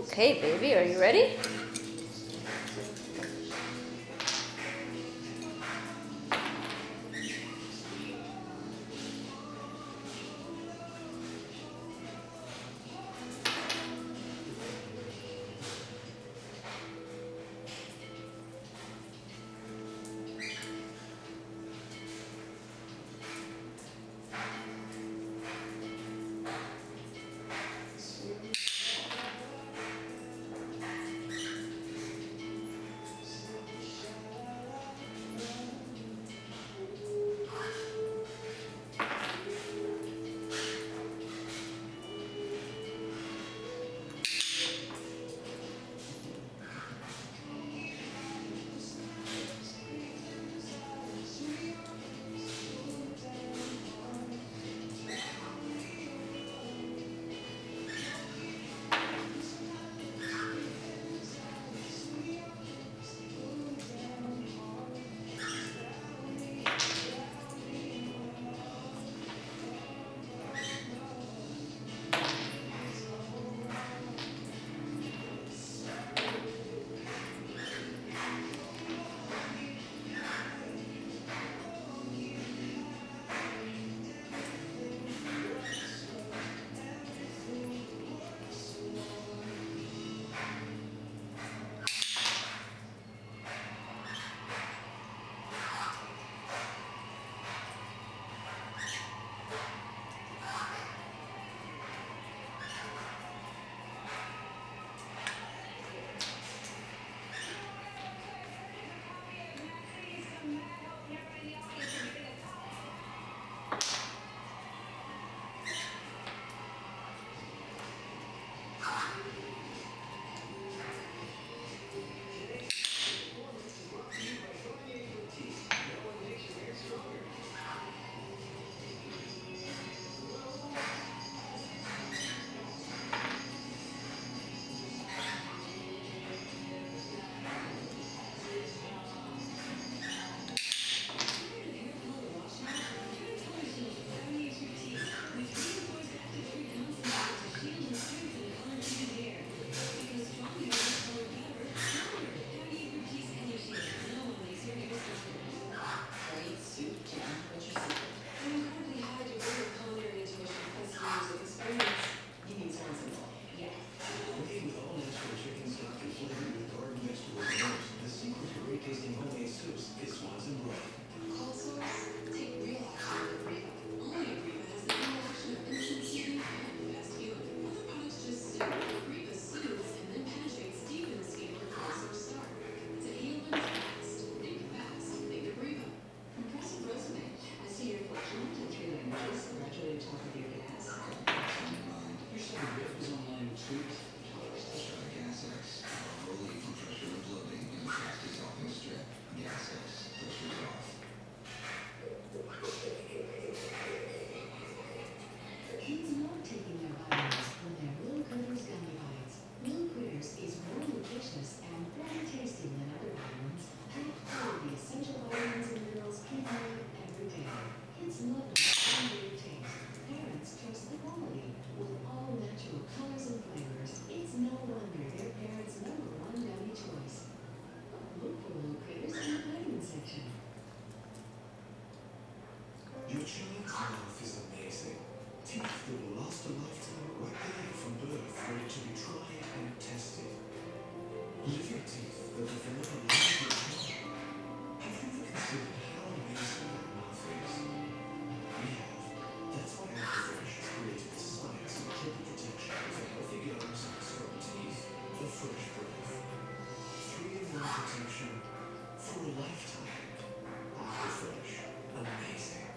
Okay, baby, are you ready? Your child's mouth is amazing. Teeth that will last a lifetime right there from birth, ready to be tried and tested. Living teeth that will forever love your child. Have you ever considered how amazing that mouth is? We have. That's why Aquafresh has created the science and triple protection for healthy gums and strong teeth. The fresh breath. 3-in-1 protection for a lifetime. Aquafresh. Amazing.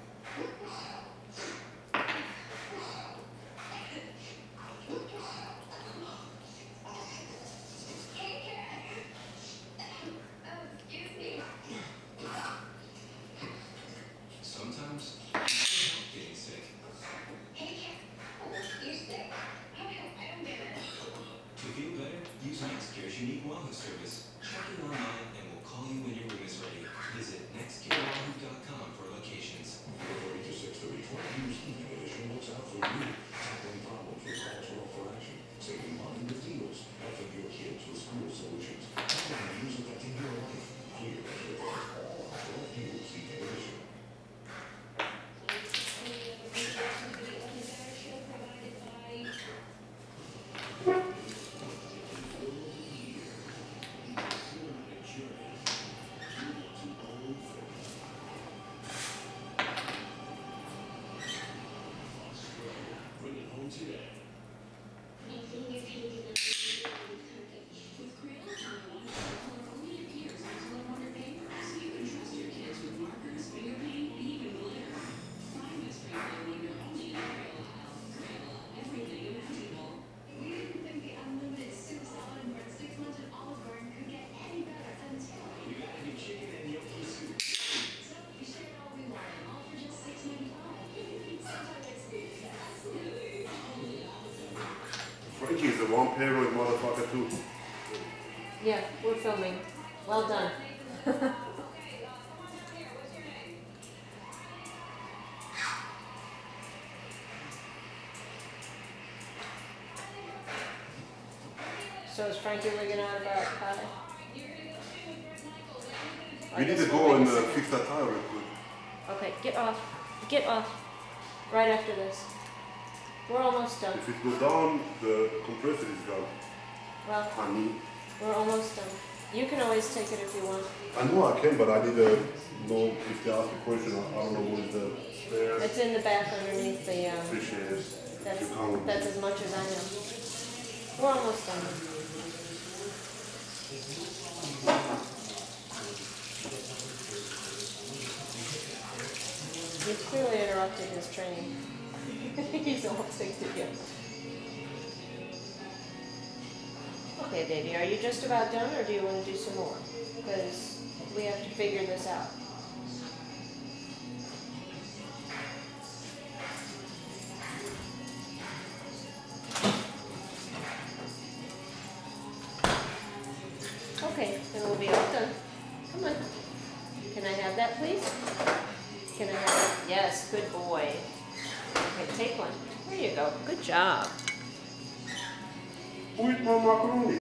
Sometimes getting sick. To feel better, use NextCare's unique wellness service. Check it online and we'll call you when your room is ready. Visit nextcarewahoo.com for locations. 4:30 to 6:30 News Evening Edition looks out for you. Tackling problems with cultural correction. Saving money with deals at the is a one payroll motherfucker too. Yeah, we're filming. Well done. So is Frankie wigging out about pie? We need to go and fix that tire real quick. Okay, get off. Get off. Right after this. We're almost done. If it goes down, the compressor is gone. Well, Honey. we're almost done. You can always take it if you want. I know I can, but I need to know if they ask a question. I don't know what is the spare. It's in the back underneath the, Appreciate it. that's as much as I know. We're almost done. He's clearly interrupted his training. He's all ticked again. Okay, baby, are you just about done, or do you want to do some more? Because we have to figure this out. Okay, then we'll be all done. Come on. Can I have that, please? Can I have it? Yes, good boy. Okay, take one. There you go. Good job. Who eat my macaroni?